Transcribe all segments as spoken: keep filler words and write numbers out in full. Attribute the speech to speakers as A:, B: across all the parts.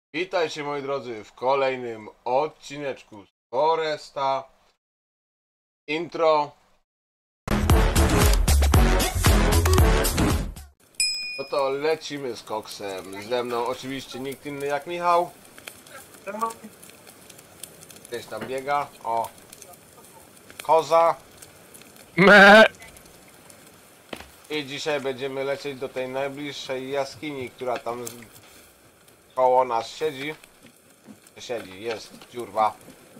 A: Witajcie moi drodzy w kolejnym odcineczku z Foresta. Intro. No to lecimy z koksem. Ze mną oczywiście nikt inny jak Michał. Gdzieś tam biega. O. Koza.
B: Me.
A: I dzisiaj będziemy lecieć do tej najbliższej jaskini, która tam z... koło nas siedzi. Siedzi, jest dziurwa.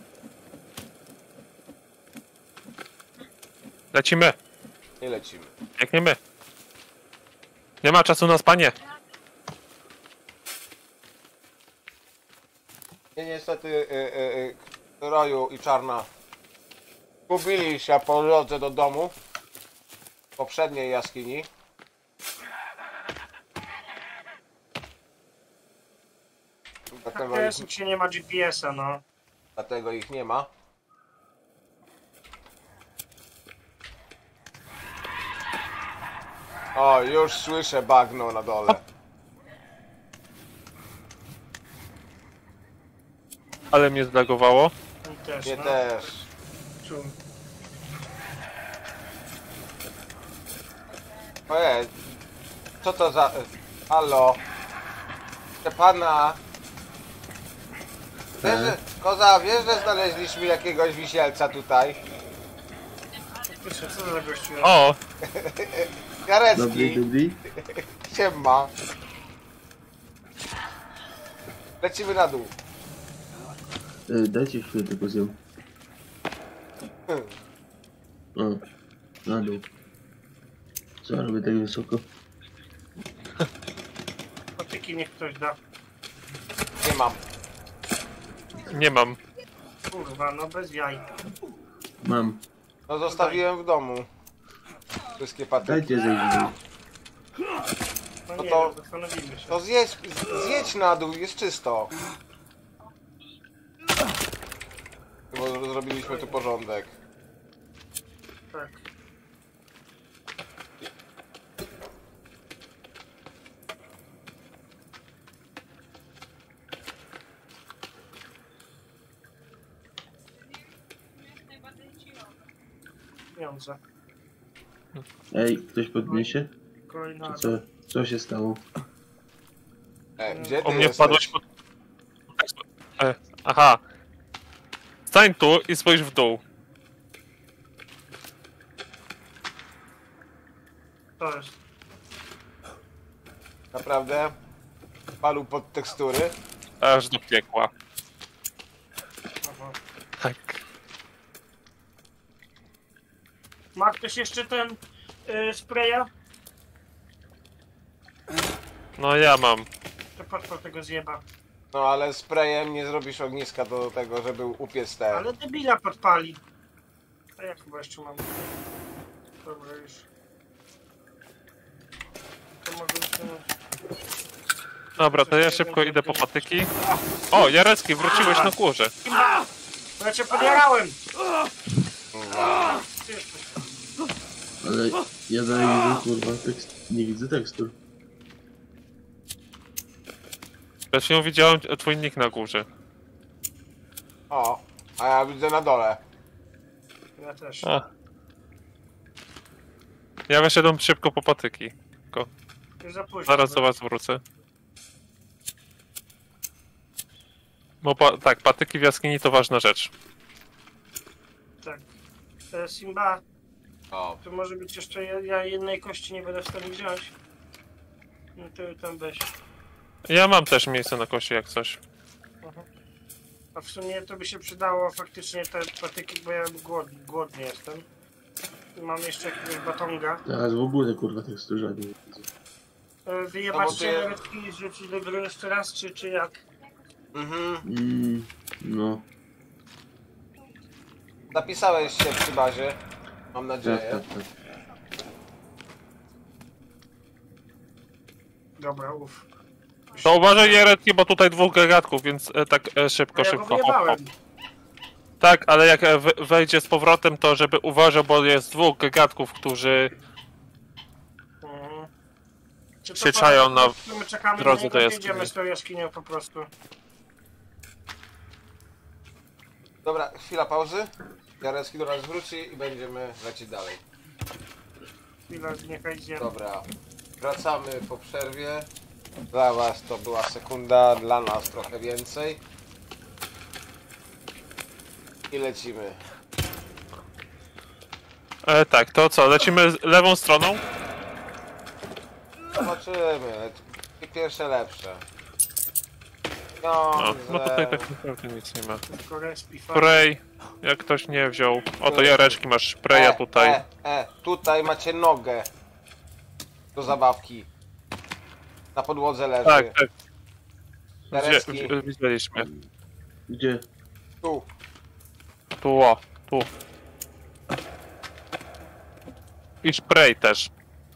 B: Lecimy.
A: I lecimy.
B: Biegniemy. Nie ma czasu na spanie.
A: I niestety y, y, y, Roju i Czarna zgubili się po drodze do domu w poprzedniej jaskini. Dlatego
C: Teraz
A: ich,
C: się nie ma G P S a, no.
A: dlatego ich nie ma. O, już słyszę bagno na dole.
B: Ale mnie zlagowało.
C: I też,
A: Mnie
C: no.
A: też.
C: Tu.
A: Ojej, co to za... Halo? Pana. Wiesz, że... Koza, wiesz, że znaleźliśmy jakiegoś wisielca tutaj?
C: Faktycznie, co to za gościu?
B: O!
D: Dobry,
A: Karecki.
D: dobry.
A: Siema. Lecimy na dół.
D: E, dajcie chwilę tylko zjem. O, na dół. Co robię tak wysoko?
C: Patyki niech ktoś da.
A: Nie mam.
B: Nie mam.
C: Kurwa, no bez jaj.
D: Mam.
A: No zostawiłem w domu. Wszystkie patyki.
D: Dajcie zejść.
C: No
A: No
C: nie,
A: to-
C: no, zastanowimy się.
A: To zjedź, zjedź na dół, jest czysto. Bo zrobiliśmy tu porządek.
C: Tak. Pieniądze.
D: Ej, ktoś podniesie?
C: Kolejna.
D: Czy co? Co się stało?
A: E, gdzie ty
B: O mnie
A: jesteś?
B: wpadłeś pod... E, aha. Stań tu i spójrz w dół.
C: To jest.
A: Naprawdę? Palu pod tekstury?
B: Aż do piekła.
C: Aha.
B: Tak.
C: Ma ktoś jeszcze ten y, spraya?
B: No ja mam.
C: To patrz tego zjeba.
A: No ale sprayem nie zrobisz ogniska do tego, żeby upiec te...
C: Ale debila podpali. A ja chyba jeszcze mam. Dobra już. To mogę usunąć.
B: Dobra, to ja szybko idę po patyki. O, Jarecki, wróciłeś na górze.
C: Bo ja cię podjarałem!
D: Ale ja dalej widzę, kurwa, tekst... nie widzę tekstur.
B: Ja się widziałem twój nick na górze.
A: O, a ja widzę na dole.
C: Ja też.
B: A. Ja wyszedłem szybko po patyki. Tylko
C: Już za późno.
B: zaraz do was wrócę. Bo pa tak, patyki w jaskini to ważna rzecz.
C: Tak. E, Simba,
A: O,
C: to może być jeszcze ja, ja jednej kości nie będę w stanie wziąć. No to tam weź.
B: Ja mam też miejsce na kości jak coś.
C: Aha. A w sumie to by się przydało faktycznie te patyki, bo ja głodny, głodny jestem. Mam jeszcze jakiegoś batonga.
D: Teraz w ogóle, kurwa, tekstur żadnej nie widzę.
C: E,
A: No
C: Wyjebać
A: bo ty-
C: się nawet i rzucić do gry jeszcze raz, czy, czy jak?
A: mhm.
D: Mm, no,
A: Zapisałeś się przy bazie. Mam
D: tak,
A: nadzieję.
D: tak, tak.
C: Dobra, uff.
B: To uważaj Jarecki, bo tutaj dwóch gagatków, więc e, tak e, szybko,
C: No ja go
B: szybko. Hop, hop.
C: wyjebałem.
B: Tak, ale jak e, we- wejdzie z powrotem, to żeby uważał, bo jest dwóch gagatków, którzy
C: Mhm. Czy to
B: się czają
C: po-
B: na
C: My czekamy
B: drodze
C: na
B: do
C: niego,
B: jaskini.
C: jedziemy z tą jaskinią po prostu.
A: Dobra, chwila pauzy. Jarecki do nas wróci i będziemy lecieć dalej.
C: Chwila, niechaj idzie.
A: Dobra, wracamy po przerwie. Dla was to była sekunda, dla nas trochę więcej. I lecimy.
B: E, tak, to co, lecimy z lewą stroną?
A: Zobaczymy. Pierwsze lepsze. No,
B: No, no
A: że-
B: tutaj tak naprawdę nic nie ma.
C: Tylko respi, fajnie.
B: Spray, jak ktoś nie wziął. Oto Jareczki, masz spraya
A: E,
B: tutaj.
A: E, e, tutaj macie nogę. Do zabawki. Na podłodze leży.
B: Tak, tak,
A: Jarecki,
B: gdzie, widzieliśmy.
D: Gdzie?
A: tu.
B: Tu, o, tu. I spray też.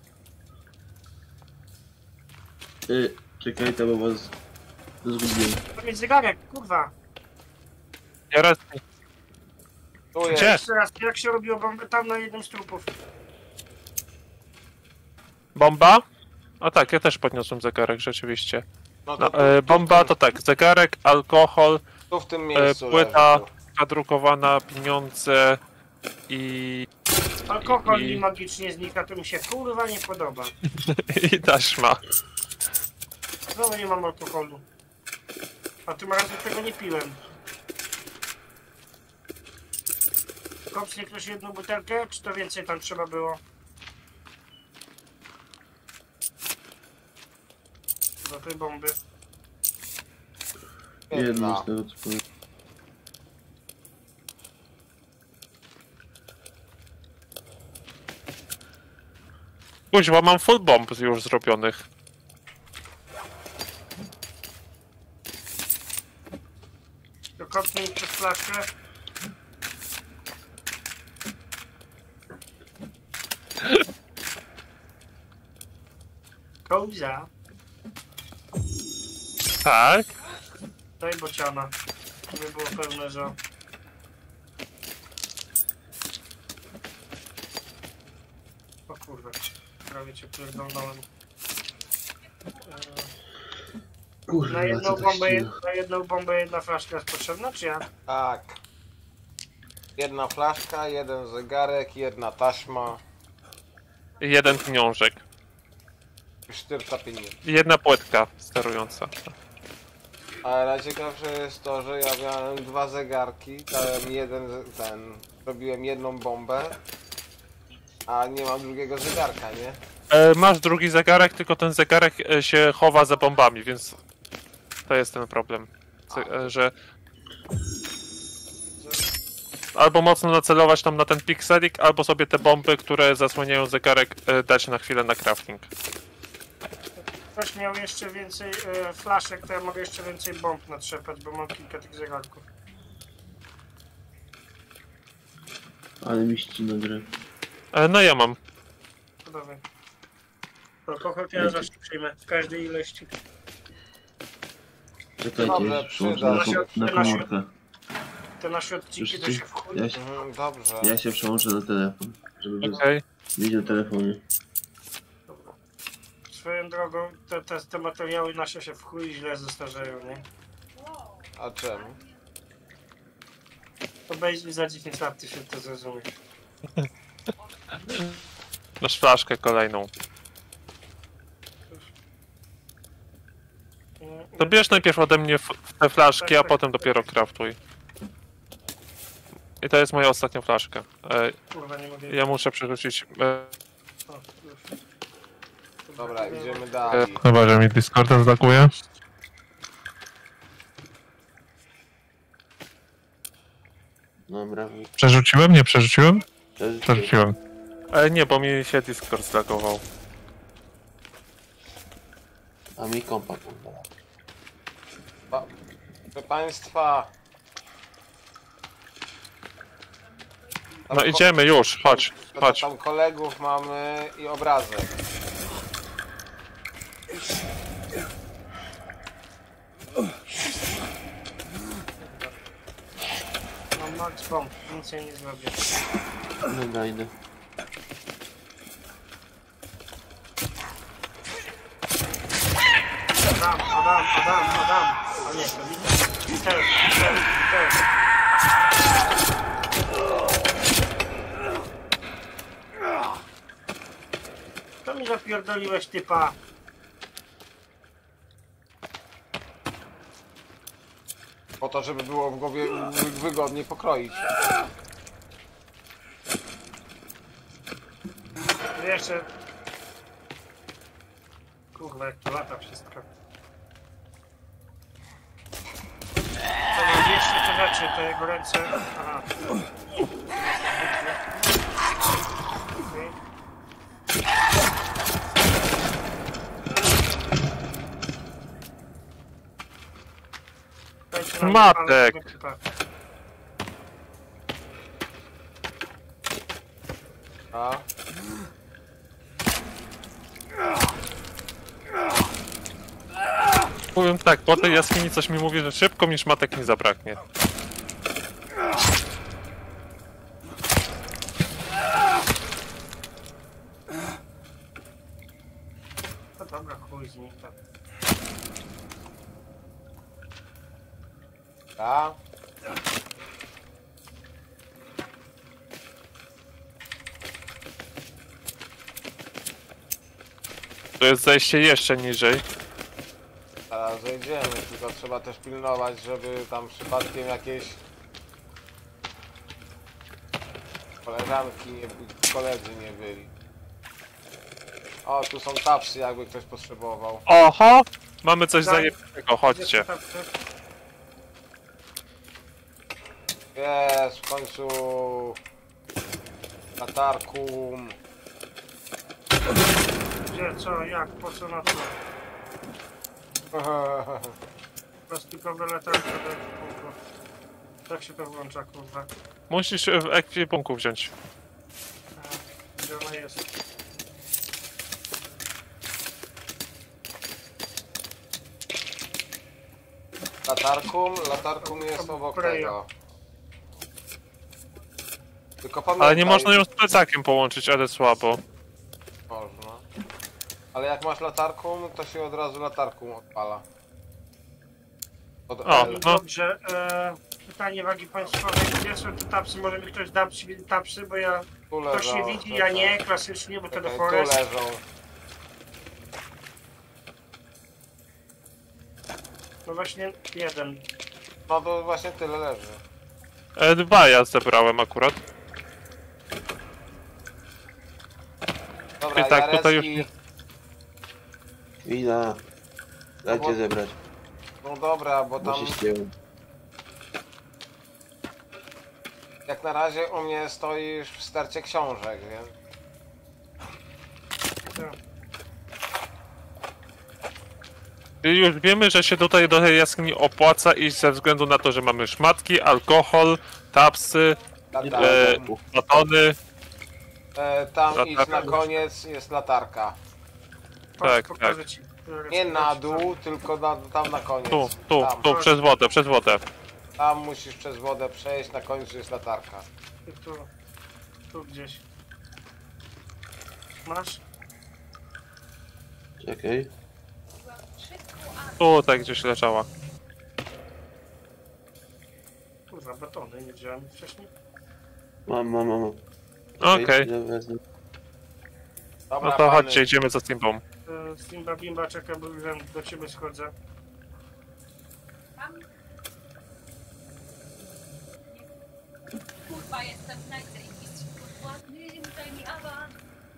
D: Y, czekaj, to bo was zgubiłem.
C: To jest zegarek, kurwa.
B: Jarecki,
A: Tu jest.
B: Gdzie?
C: Jeszcze raz, jak się robiło bombę? Tam na jednym z trupów.
B: bomba? A tak, ja też podniosłem zegarek, rzeczywiście.
A: No
B: No,
A: tu,
B: e,
A: tu,
B: bomba
A: tu,
B: to tak, zegarek, alkohol,
A: tu w tym
B: e,
A: miejscu
B: płyta
A: leży,
B: kadrukowana, pieniądze i...
C: Alkohol
B: I-
C: mi magicznie znika, to mi się kurwa nie podoba.
B: i taśma.
C: Znowu nie mam alkoholu. A tym razem tego nie piłem. Kopsnie ktoś jedną butelkę, czy to więcej tam trzeba było? Do tej bomby.
A: tu.
D: Jedno
A: Jedna.
D: z tego co powiem.
B: Kuźwa, mam full bomb już zrobionych.
C: To kopnij przez flaszkę. Kołza.
B: Tak?
C: Daj bociana. Żeby było pewne, że... O kurwa. Prawie cię pierdolnąłem. Eee,
D: Kurwa,
C: Na jedną,
D: co tak
C: bombę,
D: ścina.
C: na jedną bombę jedna flaszka jest potrzebna, czy ja?
A: Tak. Jedna flaszka, jeden zegarek, jedna taśma.
B: I jeden pieniążek.
A: Sztyrta pieniędzy.
B: I jedna płytka sterująca.
A: Ale najciekawsze jest to, że ja miałem dwa zegarki, dałem jeden, ze- ten, robiłem jedną bombę, a nie mam drugiego zegarka, nie?
B: E, masz drugi zegarek, tylko ten zegarek e, się chowa za bombami, więc to jest ten problem. Ze, e, że albo mocno nacelować tam na ten pikselik, albo sobie te bomby, które zasłaniają zegarek, e, dać na chwilę na crafting.
C: Ktoś miał jeszcze więcej e, flaszek, to ja mogę jeszcze więcej bomb natrzepać, bo mam kilka tych zegarków.
D: Ale mi ścina grę.
B: E, no ja mam.
C: To dawaj. Alkohol to ja zawsze przyjmę, w każdej ilości.
D: Czekajcie,
A: Dobrze,
D: ja przełączę
A: przyda
D: na,
A: się.
D: ko- na komórkę.
C: Te nasze odcinki to
D: Wszyscy?
C: się w chuj.
D: Ja się,
A: Mhm, dobrze.
D: ja się przełączę na telefon, żeby bez...
B: Okej.
D: mieć na telefonie.
C: Dobra. Swoją drogą, te, te, te materiały nasze się w chuj źle zestarzeją, nie?
A: A czemu?
C: Obejrzyj za dziesięć lat, ty się to zrozumie.
B: Masz flaszkę kolejną.
C: Nie,
B: To bierz najpierw ode mnie f- te flaszki, a potem dopiero craftuj. I to jest moja ostatnia flaszka. E,
C: Kurwa, nie mogę...
B: ja muszę przerzucić... E,
C: O, już.
A: Dobra, idziemy
B: e,
A: dalej.
B: chyba, że mi Discordem zlakuje.
D: Dobra,
B: Przerzuciłem? Nie przerzuciłem?
D: to
B: Przerzuciłem. E, nie, bo mi się Discord zlagował.
D: a mi kompa kurwa.
A: Pa- Proszę państwa. Tam
B: No
A: ko-
B: idziemy już, chodź,
A: to
B: chodź.
A: Tam kolegów mamy i obrazek.
C: Mam max bomb, więcej nie zrobię.
D: Dobra, idę.
C: Adam, Adam, Adam, Adam. A nie, to widzę. Peter, Peter, Peter. mi zapierdoliłeś typa?
A: Po to, żeby było w głowie wy- wygodniej pokroić.
C: Jeszcze... Kurwa, jak to lata wszystko. To mam jeszcze te rzeczy, te jego ręce... Aha. Okej. Dajcie nam
B: Matek.
C: palec tego typa.
A: A?
B: Powiem tak, po tej jaskini coś mi mówi, że szybko mi szmatek nie zabraknie.
C: No dobra, chuj z nim tam.
A: A?
B: To jest zejście jeszcze niżej.
A: Teraz zejdziemy, tylko trzeba też pilnować, żeby tam przypadkiem jakieś koleżanki, nie, koledzy nie byli. O, tu są tapsy, jakby ktoś potrzebował.
B: Oho! Mamy coś
C: Daj.
B: zajebnego, chodźcie.
C: Gdzie są tapsy?
A: Jest, w końcu latarkum.
C: Gdzie, co, jak, po co na to? Plastikowe latarki do ekwipunku. Jak się to włącza, kurwa?
B: Musisz w ekwipunku wziąć.
C: A, gdzie ona jest?
A: Latarkum, latarkum jest obok tego. Tylko pamiętaj,
B: Ale nie można ją z plecakiem połączyć, ale słabo.
A: Można. Ale jak masz latarkum, to się od razu latarkum odpala. Od
B: O,
A: L.
B: no.
C: Dobrze, e, pytanie wagi państwowej. Gdzie są te tapsy? Może mi ktoś da tapsy, bo ja...
A: Tu
C: Ktoś
A: leżą,
C: nie widzi, ja
A: czekaj.
C: nie, klasycznie, bo to do
A: Czekaj,
C: forest.
A: tu leżą.
C: No właśnie, jeden.
A: No to właśnie tyle leży.
B: E, dwa ja zebrałem akurat.
A: Dobra,
B: I tak, tutaj już
A: Jarecki.
D: Wina. Dajcie
A: bo-
D: zebrać,
A: No dobra, bo
D: bo
A: tam
D: się ścięło.
A: jak na razie u mnie stoisz w stercie książek, więc...
B: I już wiemy, że się tutaj do tej jaskini opłaca iść ze względu na to, że mamy szmatki, alkohol, tapsy,
A: Latarka.
B: e, batony.
A: E, tam idź na
B: latarka.
A: koniec, jest latarka.
C: Chodź,
B: tak,
C: pokażę ci.
A: Nie na dół, tylko na, tam na koniec.
B: Tu, tu,
A: tam.
B: tu, przez wodę, przez wodę.
A: Tam musisz przez wodę przejść, na końcu jest latarka.
C: I tu, tu gdzieś. Masz?
D: Czekaj.
B: Tu, tak gdzieś leżała.
C: Kurwa, batony nie wziąłem wcześniej.
D: Mam, mam, mam.
B: Okej,
D: Ja wezmę.
A: Dobra,
B: no to
A: pany.
B: chodźcie, idziemy za Timbą.
C: E, Simba Bimba czeka, bo już do ciebie schodzę.
E: Kurwa, jestem najzajebisty, kurwa, nie daj mi awans.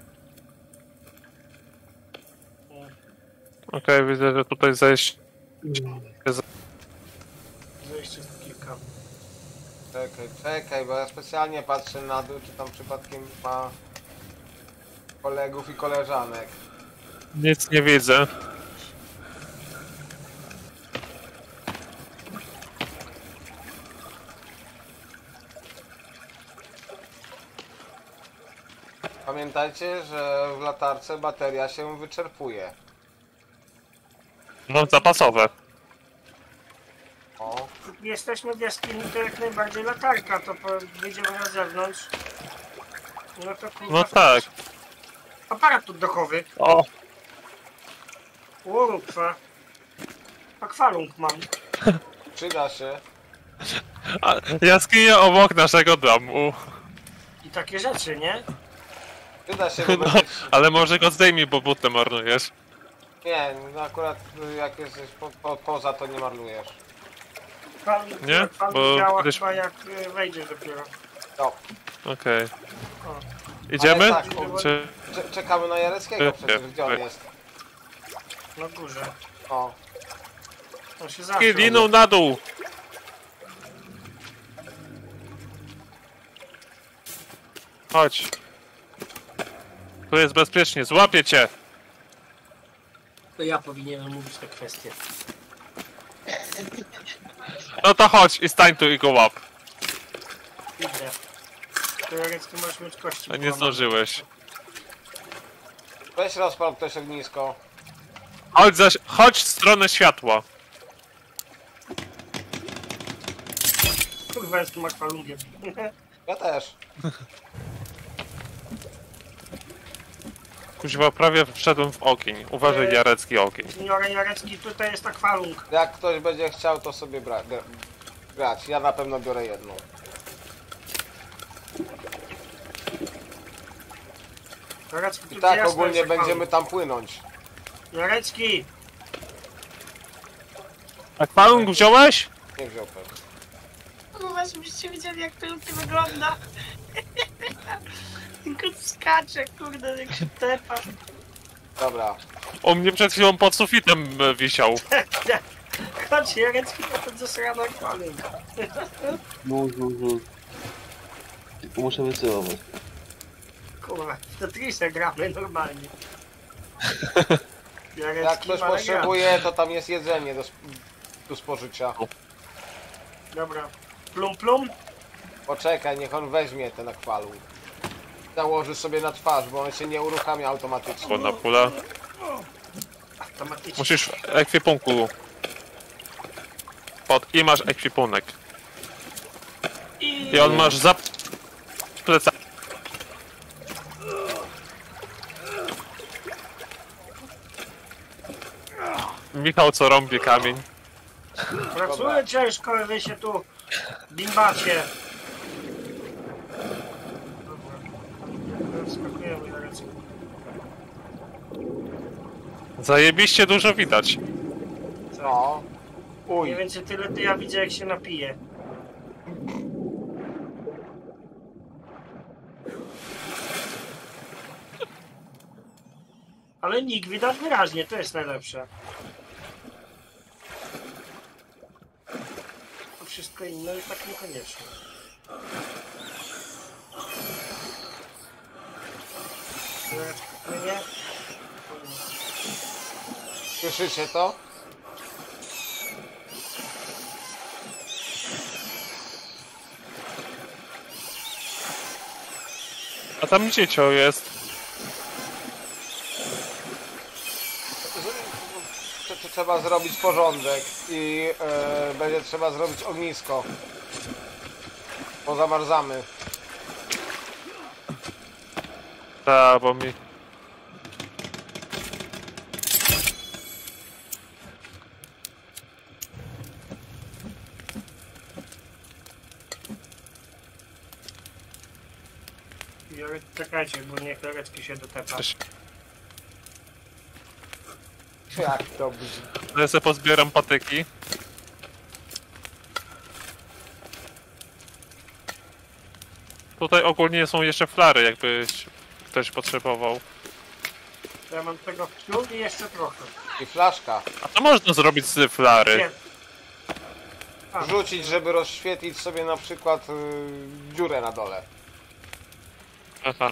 B: Okej, widzę, że tutaj zejść.
C: Zejście z kilka.
A: Czekaj, czekaj, bo ja specjalnie patrzę na dół, czy tam przypadkiem ma kolegów i koleżanek.
B: Nic nie widzę.
A: Pamiętajcie, że w latarce bateria się wyczerpuje.
B: No, zapasowe.
A: O,
C: Jesteśmy w jaskini, to jak najbardziej latarka, to po, wyjdziemy na zewnątrz. No to kurwa.
B: No tak.
C: Aparat oddechowy.
B: O,
C: Łorukwa. Akwalung mam.
A: przyda się.
B: a, jaskinia obok naszego domu.
C: I takie rzeczy, nie?
A: Przyda się, bo
B: No,
A: będzie...
B: ale może go zdejmij, bo butę marnujesz.
A: Nie, no akurat jak jesteś po, po, poza, to nie marnujesz.
C: Pan,
B: Nie?
C: Pan
B: Bo
C: działa
B: kiedyś-
C: chyba jak y, wejdziesz dopiero.
A: No.
B: Okej.
C: O.
B: Idziemy?
A: Ale tak, o,
B: Czy...
A: cze- czekamy na Jareckiego
B: Nie,
A: przecież,
B: nie,
A: gdzie on
B: nie.
A: jest?
C: Na górze.
A: O,
C: On się zawsze...
B: Liną na dół! Chodź. Tu jest bezpiecznie, złapię cię!
C: To ja powinienem mówić te kwestie.
B: No to chodź i stań tu i go łap.
C: Idę. Teoretycznie możesz mieć kości.
B: A nie
C: połamane.
B: zdążyłeś.
A: weź rozpal ktoś ognisko.
B: Chodź, zaś... chodź w stronę światła.
C: Kurwa, jestem akwalungiem.
A: Ja też.
B: Kuźwa, prawie wszedłem w ogień. Uważaj,
C: Eee.
B: Jarecki ogień.
C: Seniora Jarecki, tutaj jest akwalung.
A: Jak ktoś będzie chciał, to sobie bra gra grać. Ja na pewno biorę jedną.
C: Jarecki, tu
A: I
C: gdzie
A: tak
C: jasno
A: ogólnie
C: jest
A: będziemy
C: akwalung.
A: tam płynąć.
C: Jarecki!
B: Akwalung wziąłeś?
A: Nie wziął pewnie.
C: Kurwa, żebyście widzieli, jak to ludzi wygląda. Tylko skacze, kurde, jak się tepa.
A: Dobra.
B: U mnie przed chwilą pod sufitem e, wisiał.
C: Chodź, Jarecki, to ten zasrany akwalung.
D: No, no, no. Tylko muszę wycelować.
C: Kurwa, w Tetrisa gramy normalnie. Jarecki
A: Jak ktoś
C: ma
A: potrzebuje, to tam jest jedzenie do, sp do spożycia.
C: Dobra. Plum plum?
A: Poczekaj, niech on weźmie ten akwalung. Założy sobie na twarz, bo on się nie uruchamia automatycznie.
B: Słona pula.
C: Automatycznie.
B: Musisz w ekwipunku. Pod i masz ekwipunek. I on masz za plecami. Michał co rąbie kamień.
C: Pracuję ciężko, wy się tu bimbacie. Dobra. Wskakujemy na ręce.
B: Zajebiście dużo widać.
A: No. Uj.
C: Mniej więcej tyle to ja widzę, jak się napije. Ale nikt widać wyraźnie, to jest najlepsze. To wszystko inne już tak niekoniecznie. Nie?
A: Słyszycie to?
B: A tam dziecią jest.
A: Trze- trze- Trzeba zrobić porządek i e, będzie trzeba zrobić ognisko. Bo zamarzamy.
B: Ta, bo mi...
C: Jore- Czekajcie, bo niech Jarecki się dotepa.
A: Jak to brzmi?
B: Ja sobie pozbieram patyki. Tutaj ogólnie są jeszcze flary, jakbyś ktoś potrzebował.
C: Ja mam tego wciół i jeszcze trochę.
A: I flaszka.
B: A to można zrobić z flary.
C: Nie. A,
A: Rzucić, żeby rozświetlić sobie na przykład y, dziurę na dole.
B: Aha.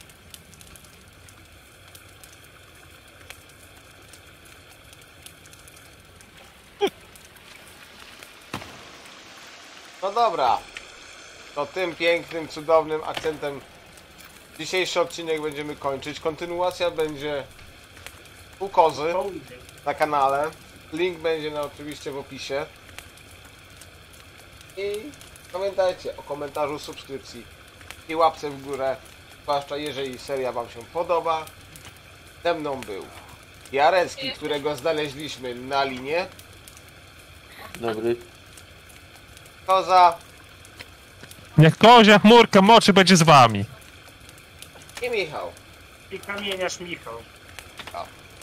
A: No dobra. To tym pięknym, cudownym akcentem dzisiejszy odcinek będziemy kończyć. Kontynuacja będzie u Kozy
C: południe.
A: na kanale. Link będzie na, oczywiście w opisie. I pamiętajcie o komentarzu, subskrypcji i łapce w górę. Zwłaszcza jeżeli seria wam się podoba. Ze mną był Jarecki, którego znaleźliśmy na linie.
D: Dobry.
A: Koza
B: Niech kozia chmurka moczy będzie z wami.
A: i Michał.
C: I kamieniarz Michał.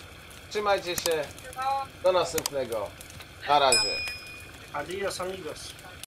A: Trzymajcie się.
E: No,
A: Do następnego. Na razie.
C: Adios amigos.